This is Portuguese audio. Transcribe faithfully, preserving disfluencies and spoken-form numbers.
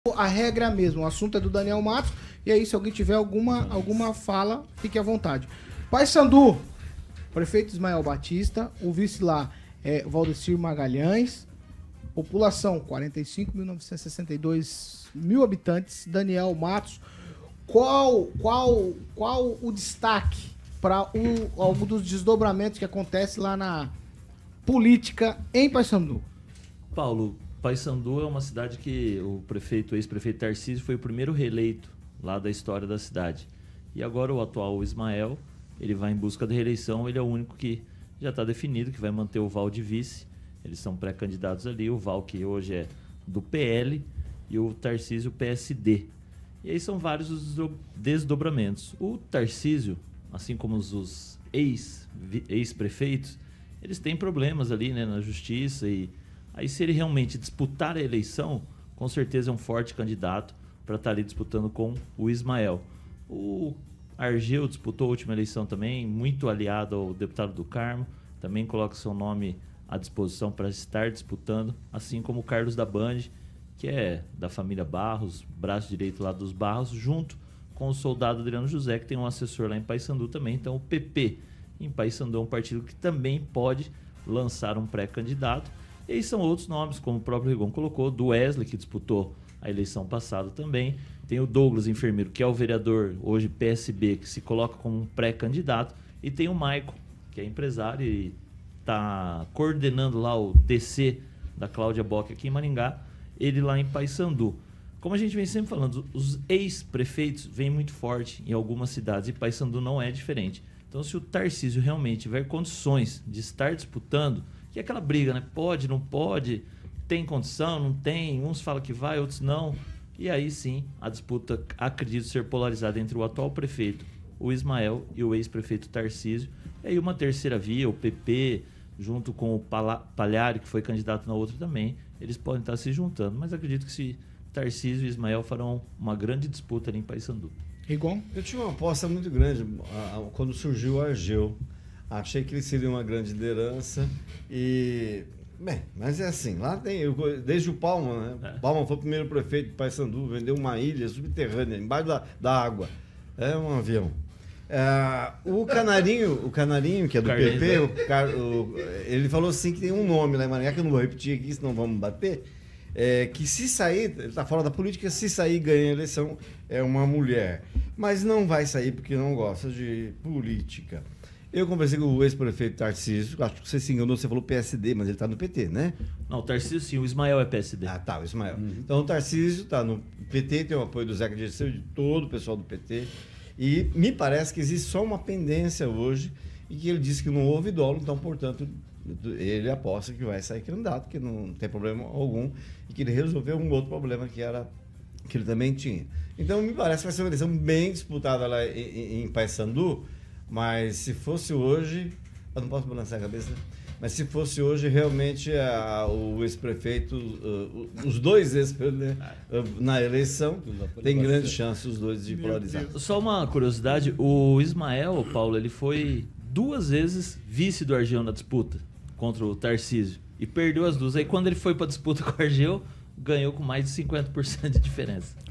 A regra é a mesma, o assunto é do Daniel Matos, e aí se alguém tiver alguma, alguma fala, fique à vontade. Paysandu, prefeito Ismael Batista, o vice lá é Valdecir Magalhães, população quarenta e cinco mil novecentos e sessenta e dois mil habitantes, Daniel Matos. Qual, qual, qual o destaque para algum dos desdobramentos que acontece lá na política em Paysandu? Paulo, Paysandu é uma cidade que o prefeito, o ex-prefeito Tarcísio foi o primeiro reeleito lá da história da cidade. E agora o atual Ismael, ele vai em busca da reeleição, ele é o único que já está definido, que vai manter o Val de vice. Eles são pré-candidatos ali, o Val que hoje é do P L e o Tarcísio P S D. E aí são vários os desdobramentos. O Tarcísio, assim como os ex, ex-prefeitos, eles têm problemas ali, né, na justiça, e aí se ele realmente disputar a eleição, com certeza é um forte candidato para estar ali disputando com o Ismael. O Argeu disputou a última eleição também, muito aliado ao deputado do Carmo, também coloca seu nome à disposição para estar disputando, assim como o Carlos da Band, que é da família Barros, braço direito lá dos Barros, junto com o soldado Adriano José, que tem um assessor lá em Paysandu também. Então o P P em Paysandu é um partido que também pode lançar um pré-candidato. E aí são outros nomes, como o próprio Rigon colocou, do Wesley, que disputou a eleição passada também. Tem o Douglas Enfermeiro, que é o vereador, hoje P S B, que se coloca como um pré-candidato. E tem o Maicon, que é empresário e está coordenando lá o D C da Cláudia Bock aqui em Maringá, ele lá em Paysandu. Como a gente vem sempre falando, os ex-prefeitos vêm muito forte em algumas cidades e Paysandu não é diferente. Então, se o Tarcísio realmente tiver condições de estar disputando, que é aquela briga, né? Pode, não pode, tem condição, não tem, uns falam que vai, outros não. E aí sim, a disputa, acredito ser polarizada entre o atual prefeito, o Ismael, e o ex-prefeito Tarcísio. E aí uma terceira via, o P P, junto com o Palhari, que foi candidato na outra também, eles podem estar se juntando. Mas acredito que se Tarcísio e Ismael farão uma grande disputa ali em Paysandu. Rigon? Eu tinha uma aposta muito grande quando surgiu o Argeu. Achei que ele seria uma grande liderança e... Bem, mas é assim, lá tem... Desde o Palma, né? É. Palma foi o primeiro prefeito de Paysandu, vendeu uma ilha subterrânea, embaixo da, da água. É um avião. É, o Canarinho, o Canarinho, que é do P P, o, o, ele falou assim que tem um nome lá em Maringá, que eu não vou repetir aqui, senão vamos bater, é, que se sair, ele está fora da política, se sair ganha a eleição, é uma mulher. Mas não vai sair porque não gosta de política. Eu conversei com o ex-prefeito Tarcísio, acho que você se enganou, você falou P S D, mas ele está no P T, né? Não, o Tarcísio sim, o Ismael é P S D. Ah, tá, o Ismael. Uhum. Então o Tarcísio está no P T, tem o apoio do Zeca Dirceu e de todo o pessoal do P T. E me parece que existe só uma pendência hoje e que ele disse que não houve dolo, então, portanto, ele aposta que vai sair candidato, que não tem problema algum, e que ele resolveu um outro problema que era que ele também tinha. Então, me parece que vai ser uma eleição bem disputada lá em, em, em Paysandu, mas se fosse hoje, eu não posso balançar a cabeça, mas se fosse hoje, realmente a, o ex-prefeito, uh, os dois ex-prefeitos, né, uh, na eleição, tem grandes chances os dois de polarizar. Só uma curiosidade, o Ismael, Paulo, ele foi duas vezes vice do Argeu na disputa contra o Tarcísio e perdeu as duas. Aí quando ele foi para a disputa com o Argeu, ganhou com mais de cinquenta por cento de diferença.